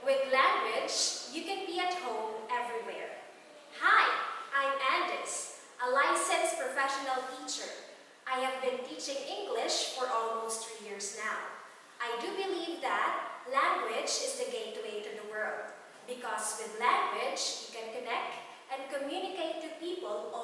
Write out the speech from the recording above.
With language, you can be at home everywhere. Hi, I'm Andis, a licensed professional teacher. I have been teaching English for almost 3 years now. I do believe that language is the gateway to the world, because with language, you can connect and communicate to people